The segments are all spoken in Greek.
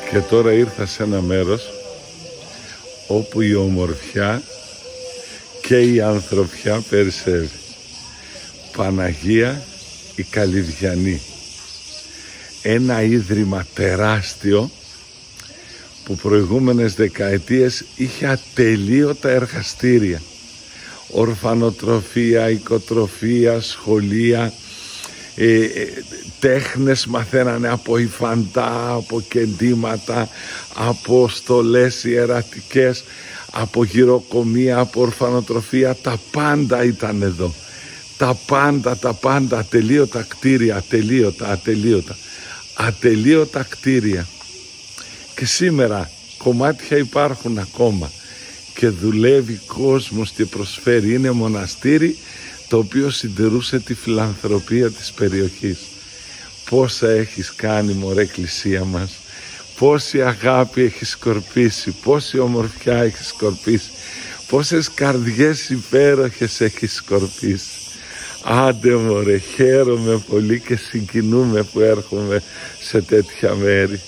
Και τώρα ήρθα σε ένα μέρος όπου η ομορφιά και η ανθρωπιά περισσεύει. Παναγία η Καλυβιανή. Ένα ίδρυμα τεράστιο που προηγούμενες δεκαετίες είχε ατελείωτα εργαστήρια. Ορφανοτροφία, οικοτροφία, σχολεία, τέχνες μαθαίνανε από υφαντά, από κεντήματα, από στολές ιερατικές, από γυροκομεία, από ορφανοτροφία, τα πάντα ήταν εδώ. Τα πάντα, ατελείωτα κτίρια, ατελείωτα κτίρια. Και σήμερα κομμάτια υπάρχουν ακόμα και δουλεύει κόσμος και προσφέρει. Είναι μοναστήρι το οποίο συντηρούσε τη φιλανθρωπία της περιοχής. Πόσα έχεις κάνει, μωρέ εκκλησία μας, πόση αγάπη έχεις σκορπίσει, πόση ομορφιά έχεις σκορπίσει, πόσες καρδιές υπέροχες έχεις σκορπίσει. Άντε μωρέ, χαίρομαι πολύ και συγκινούμε που έρχομαι σε τέτοια μέρη.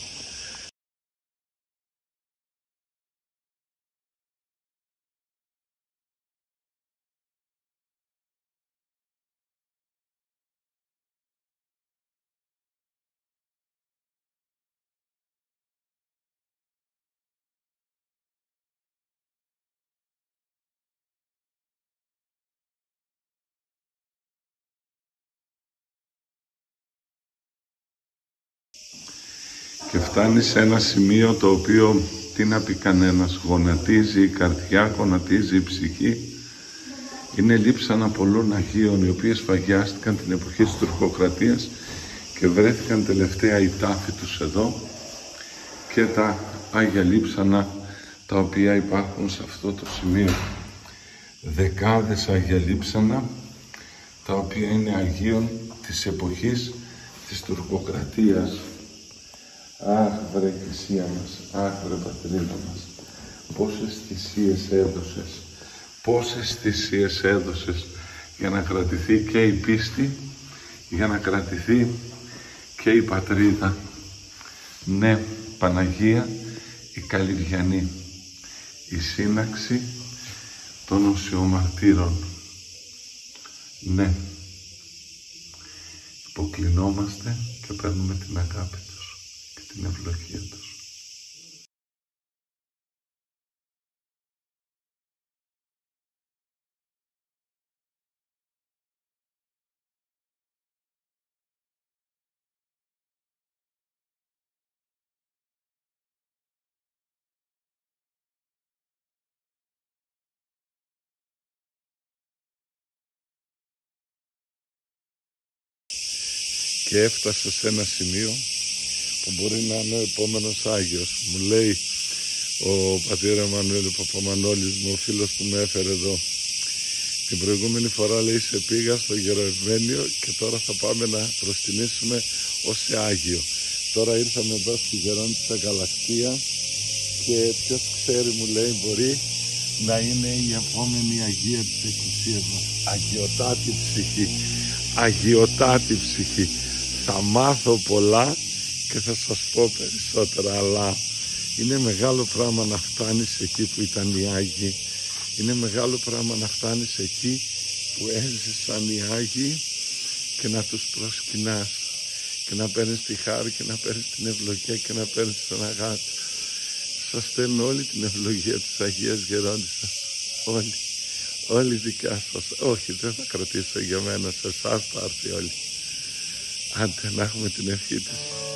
Και φτάνει σε ένα σημείο το οποίο, τι να πει κανένας, γονατίζει η καρδιά, γονατίζει η ψυχή. Είναι λείψανα πολλών Αγίων οι οποίες σφαγιάστηκαν την εποχή της τουρκοκρατίας και βρέθηκαν τελευταία οι τάφοι τους εδώ και τα Άγια Λείψανα τα οποία υπάρχουν σε αυτό το σημείο. Δεκάδες Άγια Λείψανα τα οποία είναι Αγίων της εποχής της τουρκοκρατίας. Αχ βρε εκκλησία μας, αχ βρε πατρίδα μας, πόσες θυσίες έδωσες για να κρατηθεί και η πίστη, για να κρατηθεί και η πατρίδα. Ναι, Παναγία η Καλυβιανή, η σύναξη των οσιομαρτύρων. Ναι, υποκλεινόμαστε και παίρνουμε την αγάπη τους και την ευλογία τους. Και έφτασα σε ένα σημείο που μπορεί να είναι ο επόμενος Άγιος. Μου λέει ο πατήρ Εμμανουέλ Παπαμανόλης μου, ο φίλος που με έφερε εδώ, την προηγούμενη φορά λέει σε πήγα στο Γεροευμένιο και τώρα θα πάμε να προσκυνήσουμε ως σε Άγιο. Τώρα ήρθαμε εδώ στη Γερόντισσα Γαλαξία και ποιος ξέρει, μου λέει, μπορεί να είναι η επόμενη Αγία της Εκκλησίας μας. Αγιωτάτη ψυχή, αγιωτάτη ψυχή. Θα μάθω πολλά και θα σας πω περισσότερα, αλλά είναι μεγάλο πράγμα να φτάνεις εκεί που ήταν οι Άγιοι. Είναι μεγάλο πράγμα να φτάνεις εκεί που έζησαν οι Άγιοι και να τους προσκυνάς και να παίρνεις τη χάρη και να παίρνεις την ευλογία και να παίρνεις την αγάπη. Σας στέλνω όλη την ευλογία της Αγίας Γερόντισσας. Όλη δικιά σας. Όχι, δεν θα κρατήσω για μένα, σε εσάς θα έρθει όλη. Άντε να έχουμε την ευχή της.